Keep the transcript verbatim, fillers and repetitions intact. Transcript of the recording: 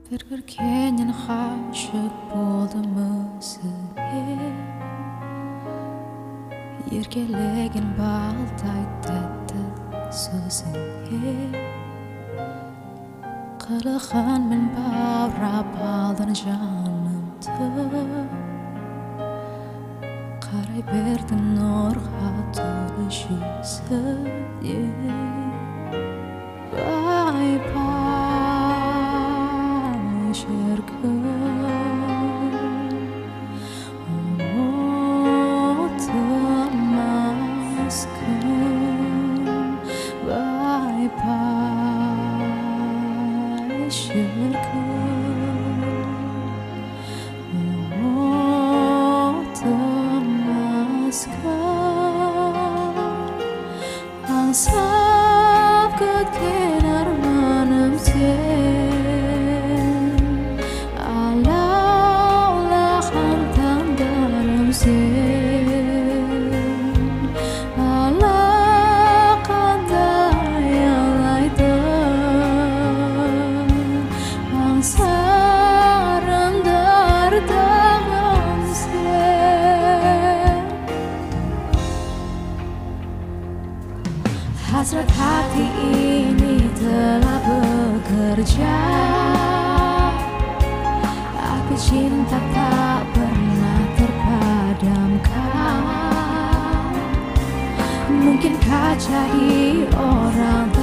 Bir görkenен haşık boldumysyň Ýergelegen baldaý tätdi sözüňe Kılıgan men bavrap aldın janymdy Karay berdim nurga toluşy söýe Bye bye şergün Unutamaz gün Bye bye şergün Unutamaz gün Ansap götken armanım sen Alawlahan tandarım sen Alaqanday alaydın Angsarım dardamım sen Hasrat hati ini telah bekerja Api cinta tak pernah terpadamkan Mungkinkah jadi orang